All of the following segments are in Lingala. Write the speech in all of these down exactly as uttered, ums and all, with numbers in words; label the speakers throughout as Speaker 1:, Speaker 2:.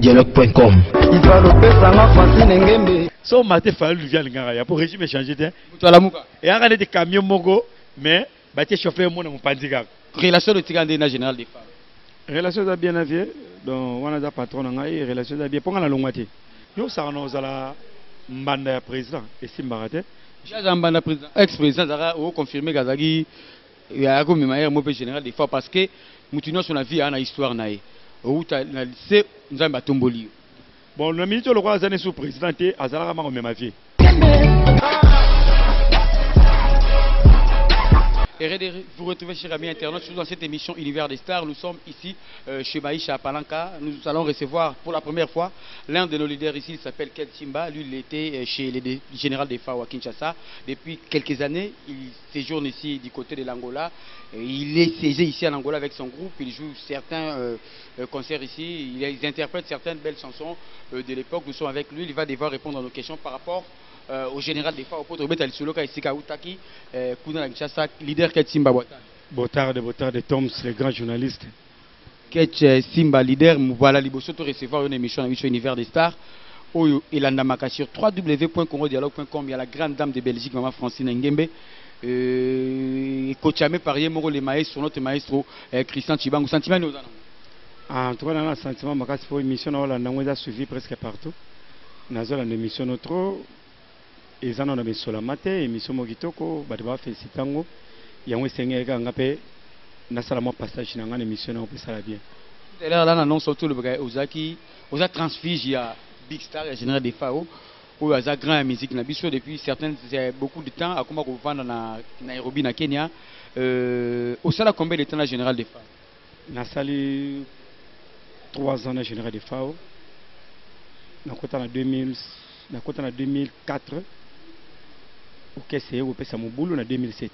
Speaker 1: dialogue point com.
Speaker 2: So maté fallu via l'ingara pour régime changer de. Et en réalité camion mogo mais bâti chauffeur mon mon pandiga.
Speaker 3: Relation de tigande na général des femmes.
Speaker 2: Relation da bien avié donc on a da patron ngai relation da bien pour la longate. Yo ça nous ala mbanda président et simbarate.
Speaker 3: J'ai mbanda président ex-président dara o confirmer gazagi ya ko mima mo général des fois parce que mutuno sur la vie a na histoire nae. Ou ta na lycée nzamba tomboli.
Speaker 2: Bon, le ministre le roi Azane sous présidenté, Azala ma même vie.
Speaker 3: Et vous retrouvez chers amis internautes dans cette émission Univers des Stars. Nous sommes ici euh, chez Baïcha à Palanca. Nous allons recevoir pour la première fois l'un de nos leaders ici. Il s'appelle Ket Simba. Lui, il était chez le général des F A O à Kinshasa. Depuis quelques années, il séjourne ici du côté de l'Angola. Il est siégé ici en Angola avec son groupe. Il joue certains euh, concerts ici. Il, il interprète certaines belles chansons euh, de l'époque. Nous sommes avec lui. Il va devoir répondre à nos questions par rapport Euh, au général des fois au pote Robert Alisoloka Isika Utaki Kuna Kinshasa leader Ket Simba
Speaker 2: Botard de Botard de Toms le grand journaliste
Speaker 3: Ket Simba leader voilà liboso to recevoir une émission émission Univers des Stars oyo elandamaka sur w w w point congo dialogue point com. Il y a la grande dame de Belgique maman Francine Ngembe euh coachame par Yemoro le maestro notre maestro euh, Christian Chibangu sentiment nous
Speaker 2: en en tout cas un sentiment makasi pour émission na Hollande on a suivi presque partout nazola une émission notre et ça, on a mis sur la matin, émission Mogitoko, Badaba Félicitango, Yangwe Sengé Gangape, Nassalamo passage dans l'émission, on peut ça bien.
Speaker 3: Et là, là, non, surtout le bagage, Ozaki, Oza transfige, il y a Big Star, il y a Général des F A O, où il y a grand musique, depuis certaines, beaucoup de temps, à comment on vend dans Nairobi, na Kenya, au salaire combien de temps la Général des F A O?
Speaker 2: Nassali trois ans la Général des F A O, dans le deux mille quatre. Ok, c'est au P S A Moboulou en deux mille sept.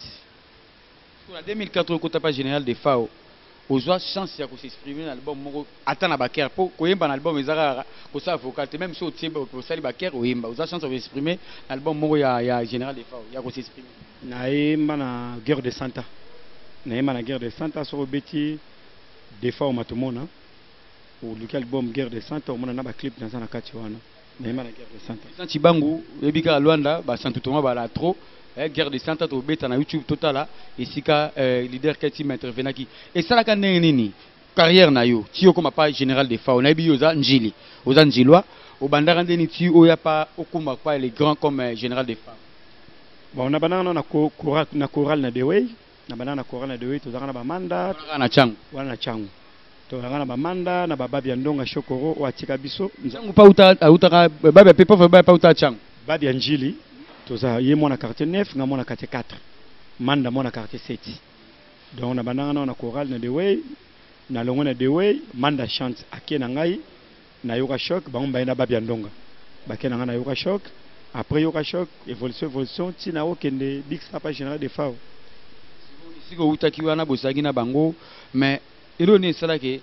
Speaker 3: En deux mille quatre, on n'a pas général de F A O. On a chance de s'exprimer dans l'album. Attends, à Baker, pour qu'on ait un album, ils ont ça vocal. Même si on tient pour ça, Baker, on a chance de s'exprimer dans l'album. Il y a général de F A O. Il y a qu'on s'exprime.
Speaker 2: Naïma na guerre de Santa. Naïma na guerre de Santa sur le bêtis des F A O Matomona. Ou l'album guerre de Santa, on a un clip dans un Akatiwana.
Speaker 3: Santi Bangu, Ebika Luanda, Santo Thomas Bala trop, guerre de Santa to beta na YouTube total et sika leader Ket Simba intervenaki. Et ça la kaneni carrière na yo, ti yo comme pas général de F A O, na bi yoza Njili, oza Njilwa, au bandara ndeni ti o ya pas okuma pas les grands comme général de F A O.
Speaker 2: Bon na banana na choral na choral na Dewey, na banana na choral na Dewey to zaka na bamanda,
Speaker 3: na changu,
Speaker 2: wana na changu. To ngana bamanda na bababi ndonga shokoro wa tika biso
Speaker 3: nzangu pa uta uta baba pepo baba pa uta chang
Speaker 2: babi ya njili to za ye mona quartier neuf nga mona quartier quatre manda mona quartier sept donc na bananga na choral na Dewey na longo na Dewey manda chante akena ngai na yoka shock ba mba na babi ya ndonga bakena nga na yoka shock après yoka shock évolution évolution tina okende big star pa général de F A O
Speaker 3: siko utaki wana bosagi na bango mais elo ne sala ke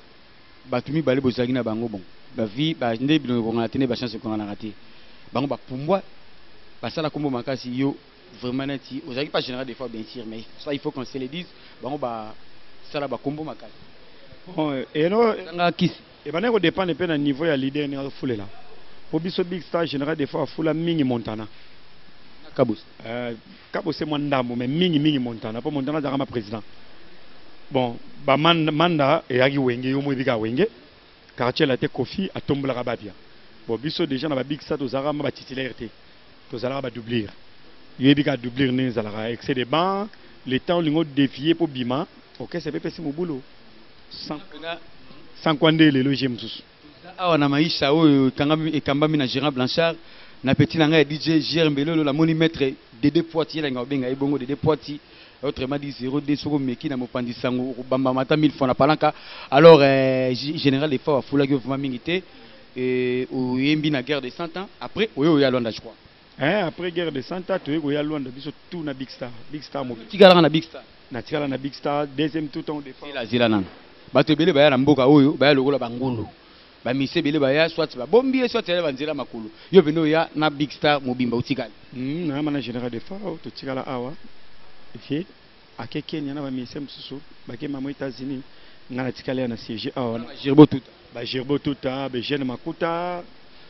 Speaker 3: batumi bale bozagi na bango bon ba vie ba nde bino ko ngana tene ba chance ko ngana raté bango ba pumbwa ba sala kombo makasi yo vraiment neti ozagi pas général des fois bien sûr mais ça il faut qu'on se le dise bango ba sala ba kombo makasi
Speaker 2: bon et non
Speaker 3: nga kisi
Speaker 2: e baneko dépendre pe na niveau ya leader ni fule là po biso big star général des fois fula mingi Montana
Speaker 3: kabos
Speaker 2: euh kabos c'est moi ndambo mais mingi mingi Montana po Montana za ma président. Bon, ba manda et agi wenge yo mo bika wenge quartier la te Kofi a tombola rababia. Bon biso déjà na ba big star to zara ma ba titulaire to zara ba doubler. Yo bika doubler ne zara excès de banc, le temps lingo défier pour bima. OK, c'est pas c'est mon boulot. Sans sans kwande le loger msusu.
Speaker 3: Ah na maisha oyo kangami e kambami na Gérard Blanchard na petit nanga D J Germbelo la monimètre Dédé Poitier la ngabenga ebongo Dédé Poitier. Autrement dit zéro deux sur meki na mopandi sango bamba mata mille fois na palanka alors euh, général des fois fula que vraiment mingité et au yembi na guerre de cent ans après oyo ya Luanda je crois
Speaker 2: hein après guerre de cent ans to yo ya Luanda biso tout na big star big star mo
Speaker 3: tigala na big star
Speaker 2: na tigala na big star deuxième tout temps de fois
Speaker 3: la zila nan bato bele baya na mboka oyo baya lokola bangulu ba mise bele baya soit ba bombi soit ele banzela makulu yo beno ya na big star mobimba utikala
Speaker 2: mm na mana général des fois to tigala awa et à Kenya na ba mise msusu ba ke mamo États-Unis ngana tikale na siège ah
Speaker 3: Girbo tout
Speaker 2: ba Girbo tout ba Jeune Makuta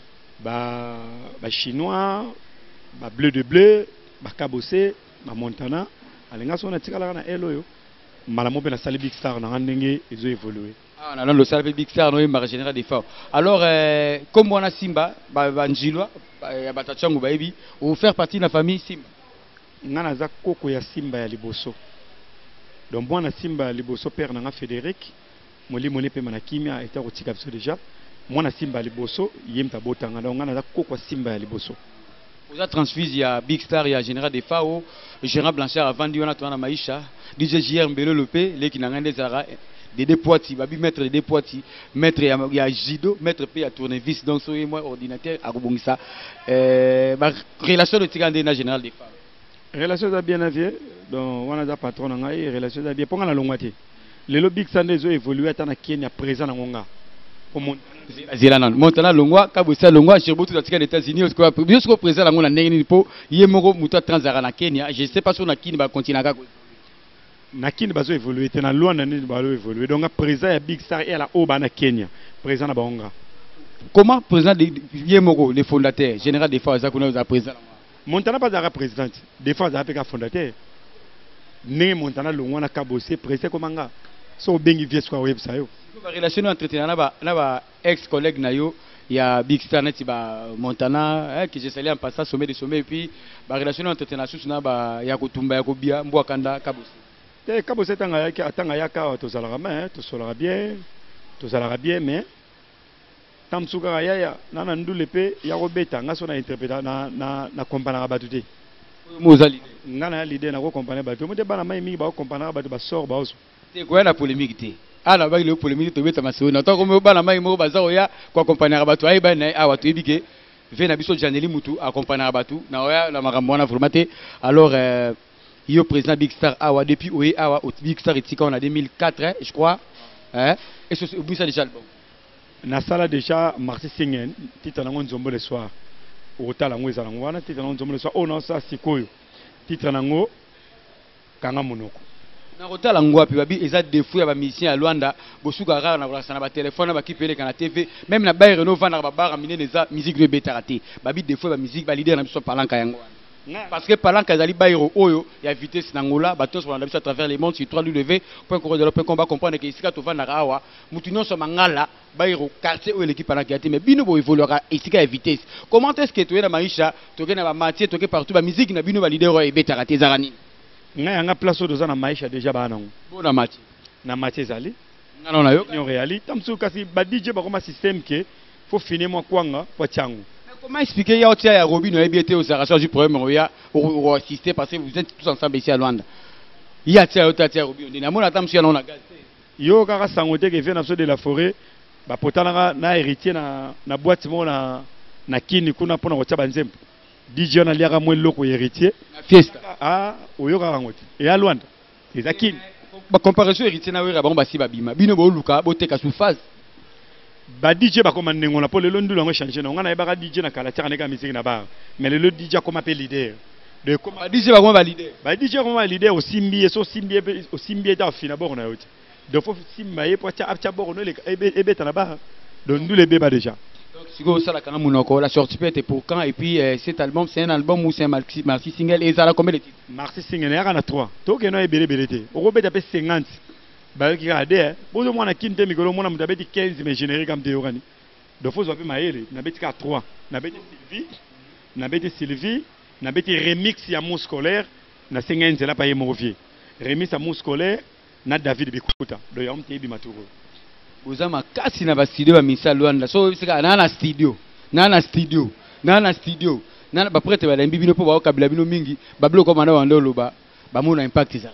Speaker 2: ba ba chinois ba bleu de bleu ba Kabose ba Montana alenga so na tikala na eloyo malamu be na sali Big Star na ndenge ezo évoluer.
Speaker 3: Ah, on a le salle Big Star, nous marché général des forts. Alors, euh, comme on a Simba, Banjilwa, Batachangu Baby, ou faire partie de la famille Simba.
Speaker 2: Ngana za koko ya Simba ya Liboso. Donc moi na Simba ya Liboso père nanga Frédéric, moli moli pe manakimia était rotika biso déjà. Moi na Simba ya Liboso, yemta botanga donc ngana za koko Simba ya Liboso.
Speaker 3: Vous avez transfusé il y a Big Star, il y a Général des Fao, Gérard Blanchard a vendu on a tourné Maïcha, D J J R Mbelo Lopé, les qui n'ont des Zara. Des dépoitis, babi mettre des dépoitis, mettre il y a Jido, mettre P à tournevis, donc soyez moi ordinateur à Rubongisa. Euh, relation de Tigandé na général des femmes.
Speaker 2: Relation de bien avié, donc on a des patrons en aïe, relation de bien. Pendant la longue année, les lobbies qui ont évolué à tant Kenya présent en Onga. Pour mon
Speaker 3: Zélanan, Montana Longwa, Kabusa Longwa, Cherbout tout les États-Unis, ce qu'on bien ce qu'on présent en Onga Nengi po, Yemoro Muta Transara na Kenya, je sais pas si on a qui va continuer à
Speaker 2: nakini bazo évoluer tena loi na nini bazo évoluer donc présent ya Big Star et la oba na Kenya présent na Baonga.
Speaker 3: Comment président de Yemoro le fondateur général des forces zakuna za président
Speaker 2: Montana pas za président des fois za peka fondateur né Montana longwa na Kabose président komanga so bengi vieux kwa website yo
Speaker 3: ba relation entretien na ba na ba ex collègue na yo ya Big Star neti ba Montana eh, que j'ai salé en passant sommet de sommet et puis ba relation entretien na sous na ba ya kotumba ya kobia mbwa kanda Kabose.
Speaker 2: Et comme c'est un gars qui attend à Yaka, tout ça bien, tout ça bien, tout ça bien, mais tant que Yaya, n'a n'andou l'épée, Yarobeta, n'a son interprété, n'a n'a compagnie à battre.
Speaker 3: Mozali.
Speaker 2: N'a l'idée n'a pas compagnie à battre. Mais des banamai mi ba compagnie à battre ba sort ba osu.
Speaker 3: C'est quoi la polémique té? Ah la bague le polémique te beta maso. N'entend comme banamai mo baza oya quoi compagnie à battre. Aïe ben ah wa tu ebike. Vena biso Janeli Mutu accompagner à battre. Na oya la maramwana formaté. Alors yo président Big Star awa depuis oye awa Big Star etika on a deux mille quatre hein, je crois hein et c'est au bout ça déjà album
Speaker 2: na sala déjà Marty Singen titre nango nzombo le soir otala ngo ezala ngwana titre nango nzombo le soir ona sa sikoyo titre nango kanga monoko
Speaker 3: na otala ngwa pe babi eza défaut ya ba mission ya Luanda bosuka rara na bolasa na ba téléphone ba kipele kana T V même na baire no vendre ba bar mine neza musique de betaraté babi défaut ba musique ba leader na biso palanka yango. Parce que pendant qu'ils allaient bailler au il y a vitesse n'angola, bateau sur la à travers les mondes sur trois W point corridor point combat comprendre que ici quand on va na rawa, mutunon sur mangala bailler au quartier où l'équipe pendant qu'il y a mais bino bo évoluera ici qu'à vitesse. Comment est-ce que tu es dans maïcha, tu es dans la matière, tu es partout la musique na bino valider et beta raté zarani.
Speaker 2: Nga yanga place au na maïcha déjà ba non.
Speaker 3: Bon na matière.
Speaker 2: Na matière zali.
Speaker 3: Nga non na yo.
Speaker 2: En réalité, tamsu kasi ba D J ba comme système que faut finir moi kwanga kwa changu.
Speaker 3: Comment expliquer ya otia ya Robin et bien au Saracen du problème ou assister parce que vous êtes tous ensemble ici à Luanda. Il y a tia otia tia Robin. Na mona tam si on a gaz.
Speaker 2: Yo kaka sangote que vient na de la forêt ba potana na héritier na na boîte mo na na kini kuna pona ko tia banzempo. D J na liaka mo loko héritier.
Speaker 3: Na fiesta.
Speaker 2: Ah oyo kaka ngote. Et à Luanda. Les akini.
Speaker 3: Ba comparaison héritier na wera ba ba si ba bima. Bino bo luka bo teka surface.
Speaker 2: Ba D J ba comme on a pour le londu lango changer on a ba D J na kala tia na musique na bar mais le D J comme appelle leader de comme
Speaker 3: ba D J ba comme ba leader
Speaker 2: ba D J comme leader au simbi so simbi au simbi ta fina bord na yote de faut simba pour tia aptia bord no le ebe ta na bar donc nous les bébés déjà
Speaker 3: donc si go ça la kana munoko la sortie peut être pour quand et puis euh, cet album c'est un album ou c'est un maxi single et ça la combien de titres
Speaker 2: maxi single ya na trois to que no ebele belete o ko beta pe cinquante ba ki ga de bo zo mona kinte mikolo mona mutabeti quinze mais générique comme de yorani de faut zo pe maele na beti ka trois na beti Sylvie na beti Sylvie na beti remix ya mon scolaire na cinquante là pa yemo vie remix ya mon scolaire na David Bikuta do yom te bi maturo
Speaker 3: uzama kasi na ba studio ba misa Luanda so sika na na studio na na studio na na studio na ba prêtre ba lembi bino po ba okabila bino mingi ba bloko manda wanda loba ba mona impact za.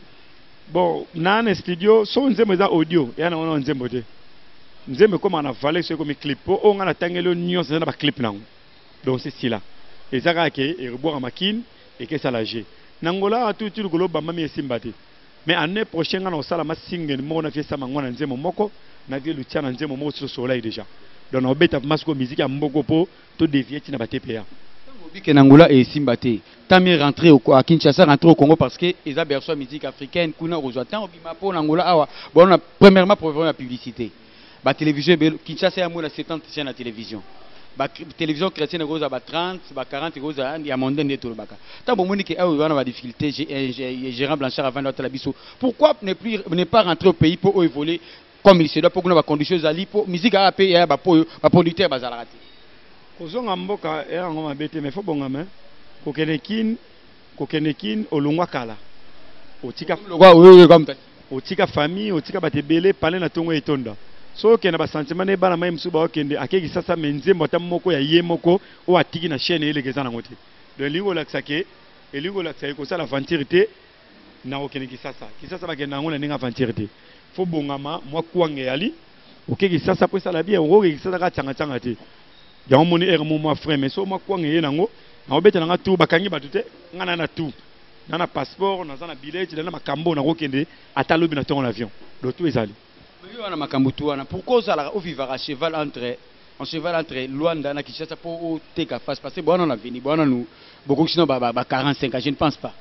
Speaker 2: Bon, dans un studio, so nzembo za audio, ya na wana nzembo te. Nzembo comme on a valé ce comme clip, on a tangelo nuance na ba clip nango. Donc c'est cela. Et ça ka ke et reboire machine et que ça lâcher. Nangola tout tout golo ba mami esimbate. Mais année prochaine on sala ma single mo na fiesta mangwana nzembo moko na vie lutia na nzembo mo sur soleil déjà. Donc on beta masco musique ya mboko po to dévier tina ba T P A.
Speaker 3: Kenangola et Simbate. Tamir rentré à Kinshasa, rentré au Congo parce que ils ont berceau musique africaine. Kuna Rozoatan, Obimapo, Nangola, Awa. Bon, on a premièrement pour voir la publicité. La télévision, Kinshasa, il y a soixante chaînes à télévision. La télévision chrétienne, il y a trente, quarante, il y a mondaine de tout le baka. Tant bon, il y a des difficultés. Gérant Blanchard avant d'être la biso. Pourquoi ne plus ne pas rentrer au pays pour évoluer comme il se doit pour qu'on ait des conditions d'ali pour musique à payer et pour producteur bazalati.
Speaker 2: Kozonga mboka era ngoma bete me fo bonga me kokenekin kokenekin olungwa kala otika
Speaker 3: lwa oyo comme
Speaker 2: otika famille otika batebele pale na tongo etonda so kena ba sentiment ne bana mai msuba okende akeki sasa menze mbota moko ya ye moko o atiki na chaîne ele kezana ngote de lingo laksake elingo laksake ko sala aventure te na okeneki sasa kisasa bakenda ngona ninga aventure te fo bonga ma mwa kuange yali okeki sasa po sala bien o okeki sasa ka tanga tanga te yango moni ere mo frère mais so makwa ngeye nango na obeta nanga tout bakangi batute ngana na tout na passeport na zana billet na makambo na kokende atalobi na tongo l'avion do tout ezali
Speaker 3: mais wana makambo tu wana pourquoi ça la vivre à cheval entre en cheval entre Luanda na Kinshasa pour teka face parce que bon on a venu bon nous beaucoup sinon ba ba quarante-cinq je ne pense pas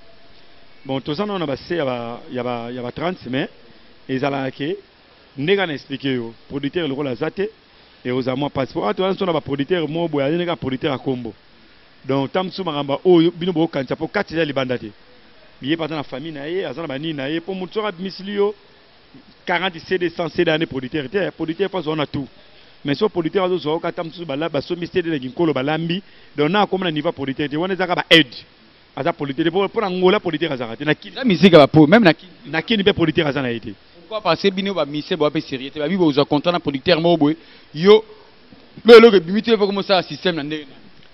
Speaker 2: bon tout ça on a passé ya ba ya ba ya ba trente mais ezala ke ndega na expliquer yo producteur le rôle azate et aux amours passeport ah tu vois on a producteur mo boya ne ka producteur à combo donc tam sou maramba o bino bo kancha po quatre ya libanda te biye partant na famille na ye azana ba ni na ye po mutu ra mislio quarante C D cent C D année producteur te producteur pas on a tout mais so producteur azo zo ka tam sou bala ba so mystère de ginkolo balambi donc na comme na niveau producteur te wana zaka ba aide aza producteur pour pour ngola producteur azaka te na ki
Speaker 3: la musique ba po même na ki
Speaker 2: na ki ni be producteur azana été
Speaker 3: pourquoi parce que bino ba mise ba pe sérieux te ba bi bo zo content na producteur mo boy yo le le bimité faut comme ça système na ndenge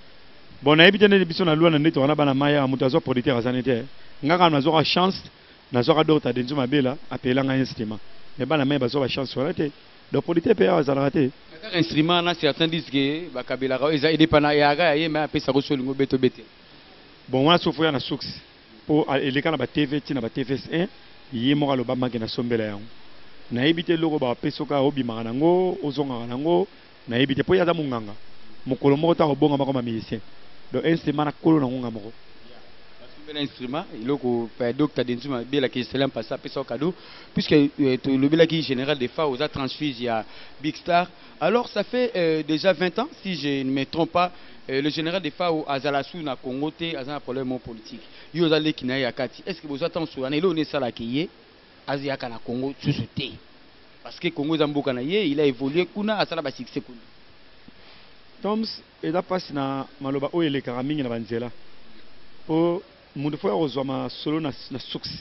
Speaker 2: bon na ebite ne biso na loi na neto wana bana maya mutu azo producteur azana te ngaka na zo ka chance na zo ka docteur denzo mabela apela nga instrument mais bana maya bazo ba chance wala te donc producteur pe azala te
Speaker 3: kaka instrument na certains disent que ba kabela ka eza ide pana ya ga ye mais apesa sa reso lingo beto bete
Speaker 2: bon wana sofoya na source pour eleka na ba T V tina ba T V un ye mo ka lo ba maki na sombela yango na ebite loko ba pesoka obima nango ozonga nango na ebite po yaza munganga mokolo moko ta obonga mako ma musicien donc instrument na kolo na ngonga moko
Speaker 3: bel instrument iloko pa docteur Denzuma bela ki selam passa pesa cadeau puisque le bela qui général des fois aux a transfuse il y a Big Star alors ça fait euh, déjà vingt ans si je ne me trompe pas euh, le général des fois au Azalasu na Congo té azana problème politique yo zale kina ya kati est-ce que vous attendez sur année là sala kiye azia kana Congo sous-souté parce que Congo zamboka na ye il a évolué kuna asala ba succès kuna
Speaker 2: Toms eza passe na maloba o ele karamingi na banzela po mundu fo ozwa ma solo na na succès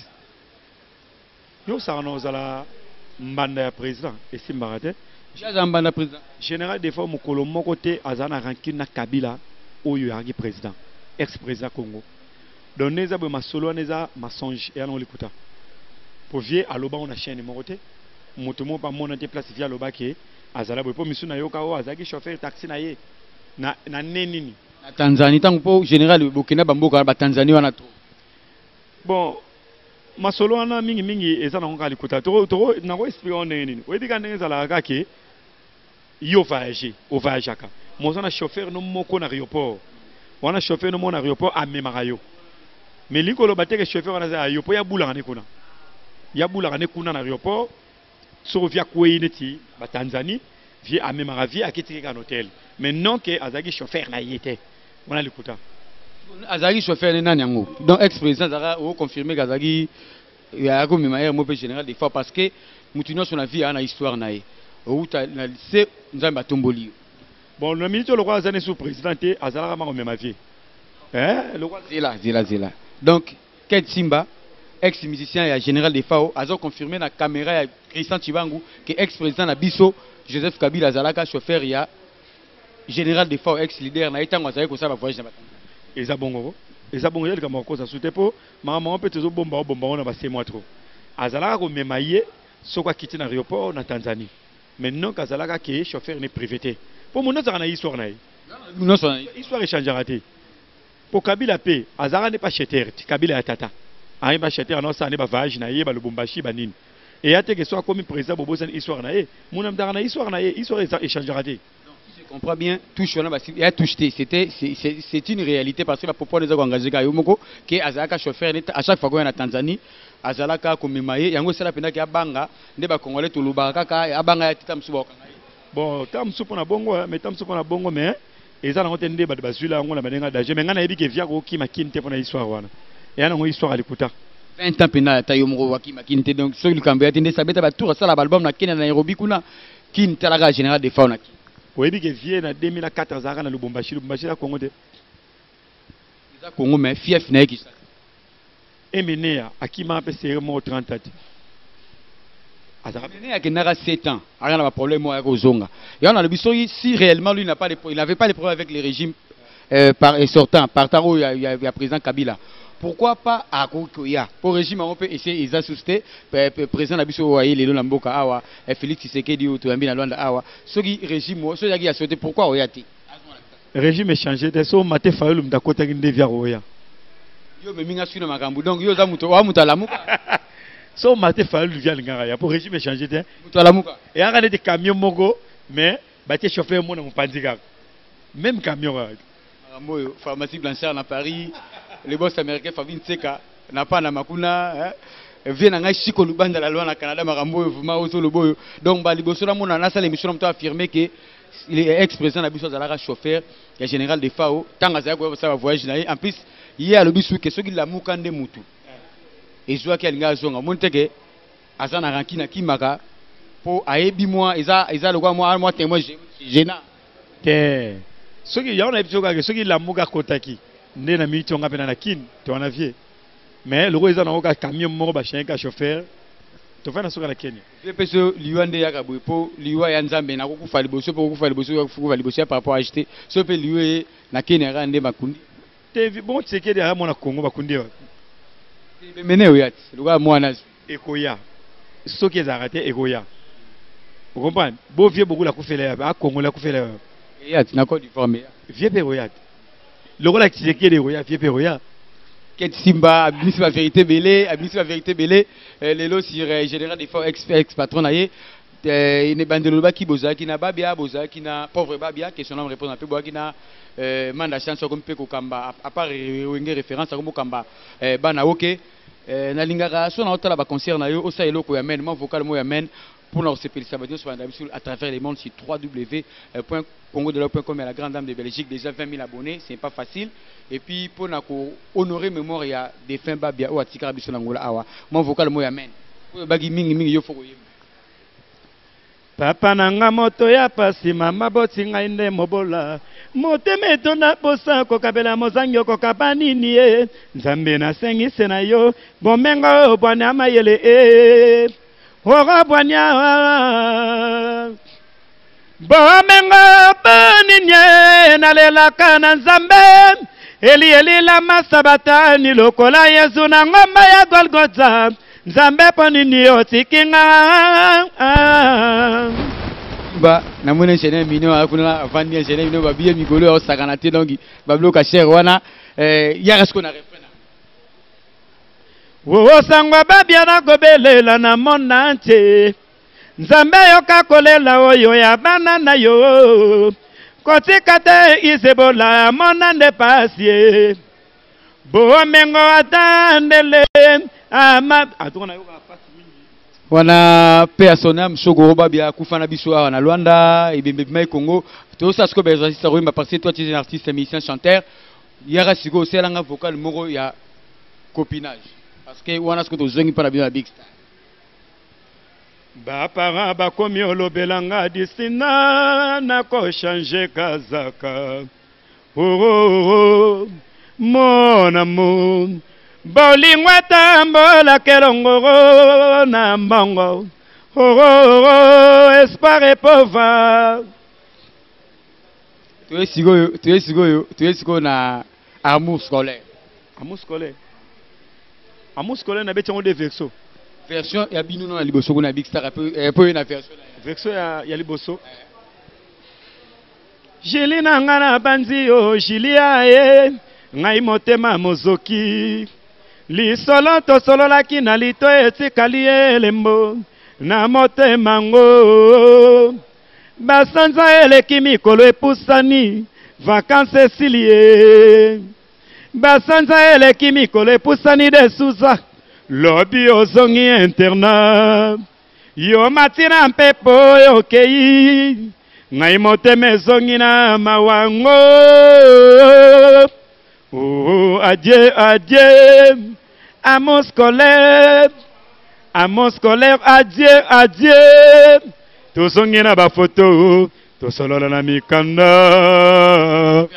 Speaker 2: yo sa na ozala mbanda ya président et simbarate
Speaker 3: jaza mbanda président
Speaker 2: général des fois mukolo moko te azana rancune na Kabila oyo yangi président ex président Congo donc neza bo ma solo neza mensonge et alon likuta pour vie aloba on a chaîne moko te mutu mo pa mona te place via aloba ke azala bo po misu na yoka o azaki chauffeur taxi na ye na na nenini
Speaker 3: na Tanzanie tant po général Burkina Bamboka ba Tanzanie wana to
Speaker 2: bon masolo wana mingi mingi eza na ngaka likuta to to na ko expliquer on nini o edika ndenge zala ka ke yo voyager o voyagaka mo na chauffeur no moko na aéroport wana chauffeur no mo na aéroport amemaka yo mais likolo bateke chauffeur wana za yo po ya bulanga ne kuna ya bulanga ne kuna na aéroport so via kweineti ba Tanzanie vie amemaka vie akitike ka hôtel mais non que azaki chauffeur na yete wana likuta
Speaker 3: azaki chauffeur ne nani yango donc ex président zaka o confirmer kazaki ya ko mema mo pe général des fois parce que mutu nyonso na vie ana histoire na ye outa na lycée nzamba tomboli
Speaker 2: bon le ministre le roi azane sous président te azalaka ma mema vie hein le roi
Speaker 3: zela zela zela donc Ket Simba ex musicien et général des F A O a confirmé na caméra ya Christian Chibangu que ex président na biso Joseph Kabila azalaka chauffeur ya général des F A O ex leader na etango azali ko sala voyage na
Speaker 2: eza bongo eza bongo yeli kama ko sa sutepo mama on peut te bomba bomba on a passé moi trop azalaka ko memaye soko kiti na aéroport na Tanzanie maintenant kazalaka ke chauffeur ne privé te pour mon autre na histoire na
Speaker 3: non son
Speaker 2: histoire échange raté pour Kabila pe azalaka ne pas cheter Kabila ya tata ayi ba cheter non ça ne ba voyage na ye ba Lubumbashi ba nini et ate que soit comme président bobo c'est histoire na ye mon am na histoire na ye histoire échange raté
Speaker 3: Je comprends bien, touche, il a touché. C'était, c'est une réalité parce que la population des engagés qui est chauffeur à chaque fois qu'on est en Tanzanie, Azalaka comme Mimaye, yango sala pena ki abanga, ne ba Congolais to luba kaka abanga ya titam suba kanga.
Speaker 2: Bon, tam supo na bongo, mais tam supo na bongo mais eza na ngotende ba bazula ngo na madenga daje, mais ngana yebi ke via ko ki makinte pona histoire wana. Et ana ngo histoire alikuta.
Speaker 3: vingt ans pena tayo mo wa ki makinte donc so lukambe atinde sabeta ba tour sala album na Kenya na Nairobi kuna kin talaga général de fauna ki.
Speaker 2: Oyebi ke vie na deux mille quatre zaka na Lubumbashi, Lubumbashi na Congo de.
Speaker 3: Eza Congo mais fief na ki.
Speaker 2: Emenea akima pe serre mo trente ans.
Speaker 3: Emenea qui n'a sept ans, il a un problème avec Ozonga. Et on a le biso si réellement lui n'a pas les il n'avait pas les problèmes avec les régimes euh, par et sortant partant où il y a, il y a, il y a président Kabila. Pourquoi pas à Kokoya pour le régime on peut essayer ils assister président Nabiso Waye les Lamboka awa Félix Tshisekedi ou Toumbi na Luanda awa ce qui régime ce qui a sauté pourquoi Oyati
Speaker 2: régime est changé de so maté faulu mdakota nginde via Oya.
Speaker 3: Yo me minga suna makambu donc yo za muto wa muto alamuka
Speaker 2: so maté falu via ngara ya pour régime changer te
Speaker 3: muto alamuka
Speaker 2: et anga des camions mogo mais batie chauffeur mo na mpanzika même camion
Speaker 3: moyo pharmacie Blanchard na Paris les boss américains Fabien Tseka na pa na makuna vient na ngai siko lubanda la loi na Canada makambo vraiment ozo loboyo donc ba liboso na mona na sala émission mto affirmer que il est ex-président na biso zalaka chauffeur ya général de F A O tanga za ko sa voyage na en plus il y a le bisu que ceux qui la mukande mutu et je vois qu'il y a zonga monteke azana ranki na kimaka po ayebi moi eza eza le quoi moi moi témoin gênant
Speaker 2: te ceux qui y a on a biso ka ceux qui la muka kotaki nde na miti onga pena na kin to na vie mais le roi na oka camion mo ba chien chauffeur to fa na soka la Kenya
Speaker 3: le peso liwande ya kabwe po liwa ya nzambe na ko fali boso po ko fali boso ko fali boso par rapport à acheter ce pe liwe na Kenya rande makundi
Speaker 2: bon tu sais qu'il y a mon Congo bakundi
Speaker 3: mené oyati le gars mwana
Speaker 2: ekoya ce qui est arrêté ekoya vous comprenez beau vieux beaucoup la kufela ba Congo la kufela
Speaker 3: yati na Côte d'Ivoire mais
Speaker 2: vieux peroyat le gars qui c'est qui est ekoya vieux peroyat
Speaker 3: Ket Simba abisi la vérité belé abisi la vérité belé les lots sur général des fois ex ex patron naie il ne bande le bas qui boza qui na babia boza qui na pauvre babia question on répond un peu boa qui na manda chance comme pe ko kamba à part wenge référence comme kamba bana OK na lingara so na otala ba concert na yo o sa eloko ya men mo vocal mo ya men pour nous se féliciter à travers les mondes sur w w w point congo de l'Europe point com et la grande dame de Belgique déjà vingt mille abonnés c'est pas facile et puis pour na ko honorer mémoire ya des fins babia o atika biso na ngola awa mo vocal mo ya men ko bagi mingi mingi yo foko yemba
Speaker 2: papa nanga moto ya pasi mama boti ngai nde mobola motema etonda posa kokabela mozangi okokapa nini ye nzambe nasengise na yo bomenga oyo bwana mayele e ora bwania bomenga bonini nalelaka na nzambe eli eli la masabatani lokola yesu na ngomba ya Golgotha nzambe ponini otikinga
Speaker 3: ba na mona chene mino akuna avandi chene mino ba biye mikolo o sakanate dongi ba bloka cher wana eh ya resko na refena
Speaker 2: wo sangwa babia na gobelela na mona nche nzambe yoka kolela oyo ya bana na yo kotikate isebola mona nde pasie bo mengo atandele ama atona yoka pasi
Speaker 3: wana personnel msogoro babia kufana biso na Luanda ibembe mai Congo to ça ce que besoin ça oui ma parce que toi tu es un artiste musicien chanteur yara sigo c'est langa vocal moro ya copinage parce que wana ce que to zengi para bien big star
Speaker 2: ba para ba komi olobelanga disina na ko changer kazaka oh mon amour bolingwa tambola kelongoro na mbongo oh espoir pauvre
Speaker 3: tu es sigo tu es sigo tu es sigo na amour scolaire
Speaker 2: amour scolaire amour scolaire na betongo de vexo
Speaker 3: version ya binu na liboso na big star peu peu na version
Speaker 2: vexo ya ya liboso Jelina ngana banzi o Jilia e ngai motema mozoki lisolo to solo la kina lito etikali elembo na motema ngo basanza eleki mikolo epusani vacances esilie basanza eleki mikolo epusani de suza lobi ozongi interna yo matina mpepo oyo okei ngai motema ezongi na mawango oh, adieu adieu amour scolaire amour scolaire adieu adieu tozongi na bafoto tosolola na mikanda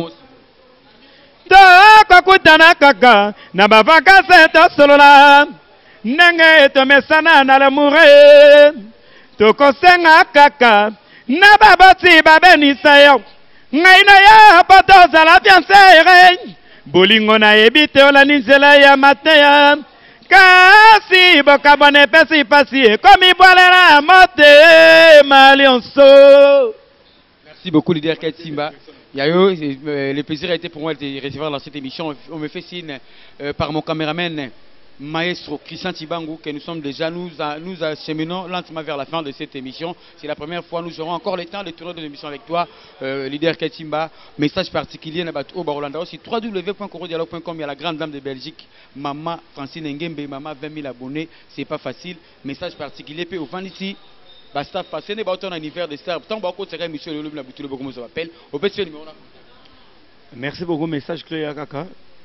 Speaker 2: tokokutana kaka na bavakanse tosolola ndenge tomesana na lamoure tokosenga kaka na baboti babenisa yo ngai na yo po tozala fiancere bolingo nayebi te olani nzela ya mateya kasi bokabwana epesi pasi ekomi bwalela motema lionso.
Speaker 3: Merci beaucoup leader Ketsimba. Yayo, euh, le plaisir a été pour moi de recevoir dans cette émission. On me fait signe euh, par mon caméraman maestro Christian Tibangu que nous sommes déjà, nous, a, nous acheminons lentement vers la fin de cette émission. C'est la première fois, nous aurons encore le temps de tourner de l'émission avec toi, euh, leader Ketsimba. Message particulier, au Barolanda aussi, w w w point coro dialogue point com. Il y a la grande dame de Belgique, Maman Francine Ngembe, Maman vingt mille abonnés, c'est pas facile. Message particulier, puis au vent ici. Basta passer ne baton univers des stars tant beaucoup c'est monsieur le la boutique beaucoup ça m'appelle au petit numéro là.
Speaker 2: Merci beaucoup message clé kaka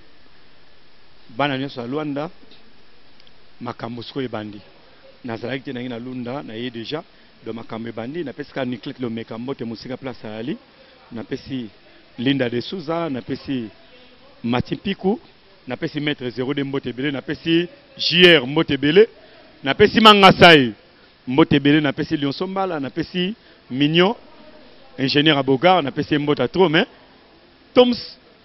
Speaker 2: bana nyoso Luanda makambo sko ebandi nazalaki te na Lunda na ye déjà do makambo ebandi na pesika Niclet lo mekambo te musika place ali na pesi Linda de Souza na pesi Matipiku na pesi maître zéro de Mbotebele na pesi J R Mbotebele na pesi Mangasai Mbotebele na pesi Lion Sombala na pesi Mignon ingénieur à Bogar na pesi Mbota trop mais Toms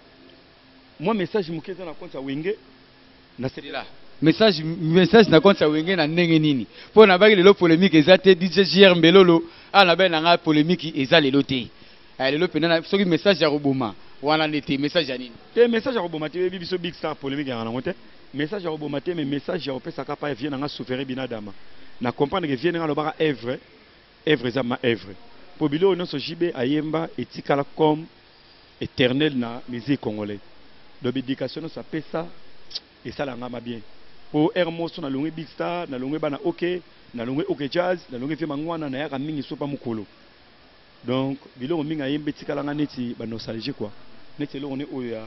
Speaker 2: moi message mukeza na compte wenge na c'est là
Speaker 3: message message na compte wenge na ndenge nini po na baki lelo polémique ezate D J J R Mbelolo ana ben na polémique ezale loté lelo pena soki message ya roboma wana nete message ya nini
Speaker 2: te message ya roboma te biso big star polémique ya na ngote message ya roboma te mais message ya opesa kapa vient na souffrir binadama na comprendre que vient na lobaka œuvre œuvre za ma œuvre pour bilo no so jibe ayemba etikala comme éternel na musique congolaise donc éducation ça fait ça et ça la ngama bien pour Hermoso na longue big star na longue bana OK na longue OK jazz na longue fema ngwana na yaka mingi sopa mukolo donc bilo mingi ayemba etikala nganeti ba nostalgie quoi neti lo on est oya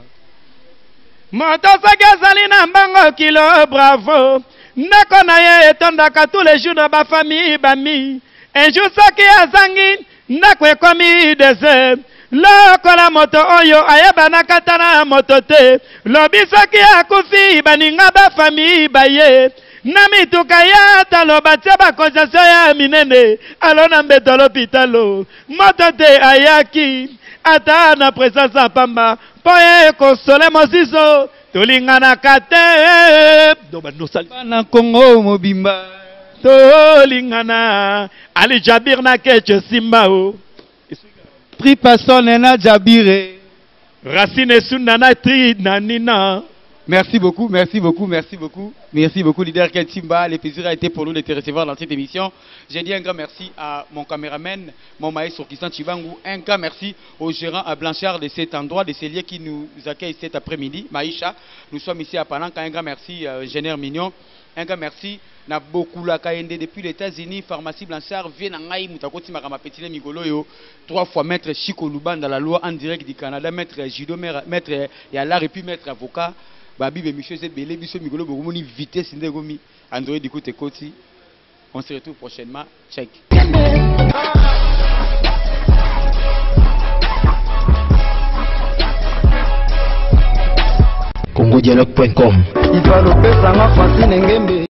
Speaker 2: moto sagazali na mbango kilo bravo ndako na ye etondaka tous les jours na ba famille bami un jour soki azangi ndako ekomi désert lokola moto oyo ayeba katana moto te lobi soki akufi baninga ba famille baye na mituka ya taloba tia bakonzasio ya minene alo na mbeto l'hôpitalo moto te ayaki ata na présence ya pamba po ye konsole mozizo tolinganaka te
Speaker 3: bana Kongo mobimba
Speaker 2: tolingana ali jabir na keche simba o
Speaker 3: tri personne na jabire
Speaker 2: racine sunda na tri na nina.
Speaker 3: Merci beaucoup, merci beaucoup, merci beaucoup. Merci beaucoup, leader Ketsimba. Le plaisir a été pour nous de te recevoir dans cette émission. J'ai dit un grand merci à mon caméraman, mon maestro Christian Tibangu. Un grand merci au gérant à Blanchard de cet endroit, de ces lieux qui nous accueillent cet après-midi. Maïcha, nous sommes ici à Palanca. Un grand merci, euh, Général Mignon. Un grand merci. Na beaucoup la K N D depuis les États-Unis, pharmacie Blanchard, vient en Aïe, Moutakoti Marama Petit Migoloyo, trois fois maître Chico Louban dans la loi en direct du Canada, maître Jido, maître Yallar et puis maître avocat. Babi be monsieur Zebele biso Migolo Bogomoni vitesse ndegomi Android du côté Koti. On se retrouve prochainement. Check.
Speaker 1: Congo dialogue point com.